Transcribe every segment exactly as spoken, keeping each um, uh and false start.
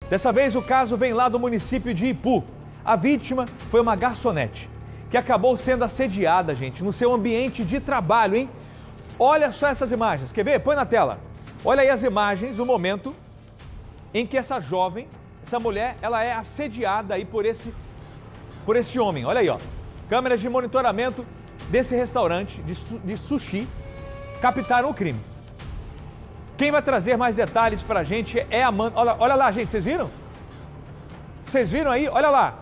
Dessa vez o caso vem lá do município de Ipu. A vítima foi uma garçonete que acabou sendo assediada, gente, no seu ambiente de trabalho, hein? Olha só essas imagens, quer ver? Põe na tela. Olha aí as imagens, o momento em que essa jovem, essa mulher, ela é assediada aí por esse, por esse homem. Olha aí, ó. Câmeras de monitoramento desse restaurante de, de sushi captaram o crime. Quem vai trazer mais detalhes pra gente é a Amanda. Olha, olha lá, gente, vocês viram? Vocês viram aí? Olha lá.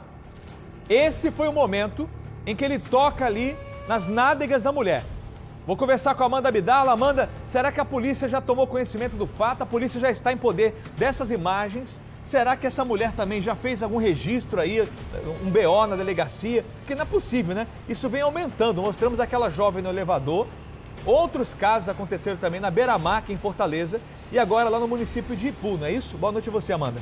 Esse foi o momento em que ele toca ali nas nádegas da mulher. Vou conversar com a Amanda Abdala. Amanda, será que a polícia já tomou conhecimento do fato? A polícia já está em poder dessas imagens? Será que essa mulher também já fez algum registro aí, um B O na delegacia? Porque não é possível, né? Isso vem aumentando. Mostramos aquela jovem no elevador. Outros casos aconteceram também na Beira-Mar, aqui em Fortaleza, e agora lá no município de Ipu, não é isso? Boa noite a você, Amanda.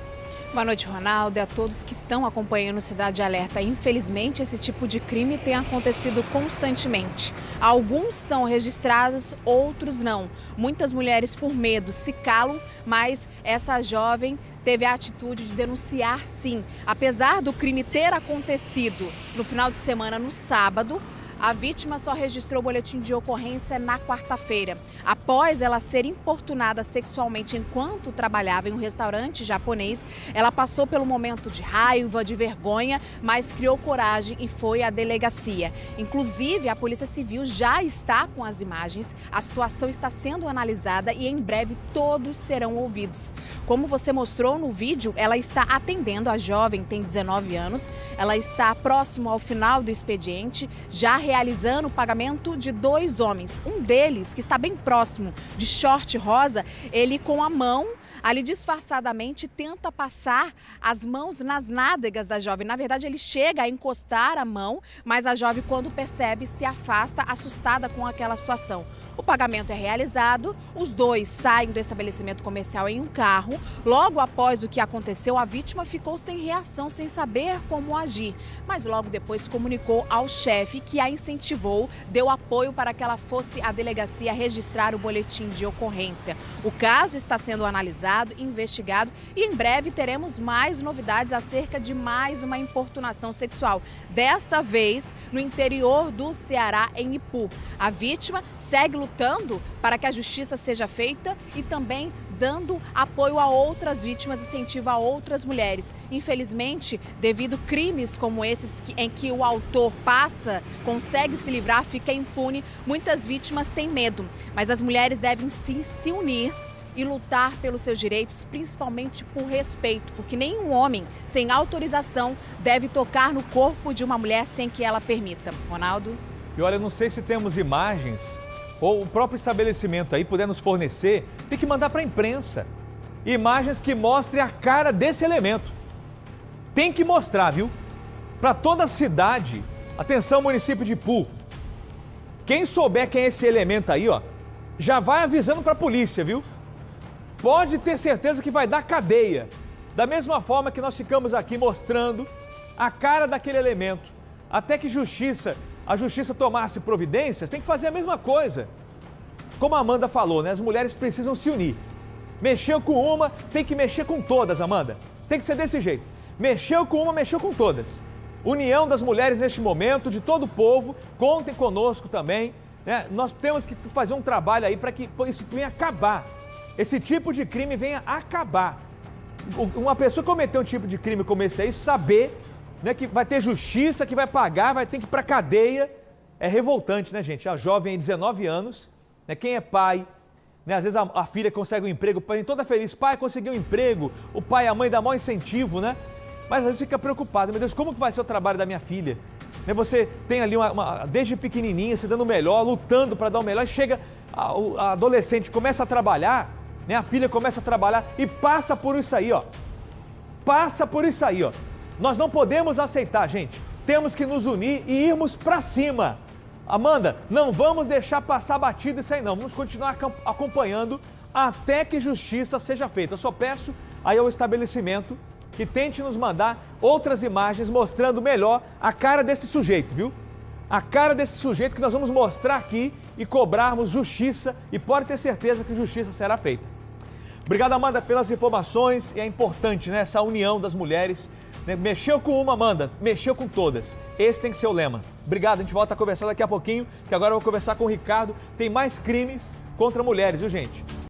Boa noite, Ronaldo, e a todos que estão acompanhando Cidade Alerta. Infelizmente, esse tipo de crime tem acontecido constantemente. Alguns são registrados, outros não. Muitas mulheres, por medo, se calam, mas essa jovem teve a atitude de denunciar sim. Apesar do crime ter acontecido no final de semana, no sábado, a vítima só registrou o boletim de ocorrência na quarta-feira. Após ela ser importunada sexualmente enquanto trabalhava em um restaurante japonês, ela passou pelo momento de raiva, de vergonha, mas criou coragem e foi à delegacia. Inclusive, a Polícia Civil já está com as imagens, a situação está sendo analisada e em breve todos serão ouvidos. Como você mostrou no vídeo, ela está atendendo, a jovem tem dezenove anos, ela está próximo ao final do expediente, já realizando o pagamento de dois homens. Um deles, que está bem próximo, de short rosa, ele com a mão ali disfarçadamente tenta passar as mãos nas nádegas da jovem. Na verdade, ele chega a encostar a mão, mas a jovem, quando percebe, se afasta, assustada com aquela situação. O pagamento é realizado, os dois saem do estabelecimento comercial em um carro. Logo após o que aconteceu, a vítima ficou sem reação, sem saber como agir. Mas logo depois comunicou ao chefe, que a incentivou, deu apoio para que ela fosse à delegacia registrar o boletim de ocorrência. O caso está sendo analisado, investigado e em breve teremos mais novidades acerca de mais uma importunação sexual. Desta vez no interior do Ceará, em Ipu. A vítima segue lutando para que a justiça seja feita e também dando apoio a outras vítimas, incentiva a outras mulheres. Infelizmente, devido a crimes como esses que, em que o autor passa, consegue se livrar, fica impune, muitas vítimas têm medo. Mas as mulheres devem sim se unir e lutar pelos seus direitos, principalmente por respeito, porque nenhum homem sem autorização deve tocar no corpo de uma mulher sem que ela permita. Ronaldo? E olha, não sei se temos imagens ou o próprio estabelecimento aí puder nos fornecer, tem que mandar para a imprensa imagens que mostrem a cara desse elemento. Tem que mostrar, viu? Para toda a cidade. Atenção, município de Ipu. Quem souber quem é esse elemento aí, ó, já vai avisando para a polícia, viu? Pode ter certeza que vai dar cadeia. Da mesma forma que nós ficamos aqui mostrando a cara daquele elemento, até que justiça, a justiça tomasse providências, tem que fazer a mesma coisa. Como a Amanda falou, né? As mulheres precisam se unir. Mexeu com uma, tem que mexer com todas, Amanda. Tem que ser desse jeito. Mexeu com uma, mexeu com todas. União das mulheres neste momento, de todo o povo, contem conosco também, né? Nós temos que fazer um trabalho aí para que isso venha acabar. Esse tipo de crime venha acabar. Uma pessoa cometer um tipo de crime como esse aí, saber, né, que vai ter justiça, que vai pagar, vai ter que ir para cadeia, é revoltante, né, gente? A jovem de dezenove anos, né, quem é pai, né, às vezes a, a filha consegue um emprego, pai, toda feliz, pai conseguiu um emprego, o pai e a mãe dão maior incentivo, né? Mas às vezes fica preocupado, meu Deus, como que vai ser o trabalho da minha filha? Né, você tem ali, uma, uma, desde pequenininha, se dando o melhor, lutando para dar o melhor, e chega a, a adolescente, começa a trabalhar, né, a filha começa a trabalhar e passa por isso aí, ó. Passa por isso aí, ó. Nós não podemos aceitar, gente. Temos que nos unir e irmos para cima. Amanda, não vamos deixar passar batido isso aí não. Vamos continuar acompanhando até que justiça seja feita. Eu só peço aí ao estabelecimento que tente nos mandar outras imagens mostrando melhor a cara desse sujeito, viu? A cara desse sujeito que nós vamos mostrar aqui e cobrarmos justiça, e pode ter certeza que justiça será feita. Obrigado, Amanda, pelas informações. E é importante, né, essa união das mulheres. Mexeu com uma, Amanda, mexeu com todas. Esse tem que ser o lema. Obrigado, a gente volta a conversar daqui a pouquinho, que agora eu vou conversar com o Ricardo. Tem mais crimes contra mulheres, viu, gente?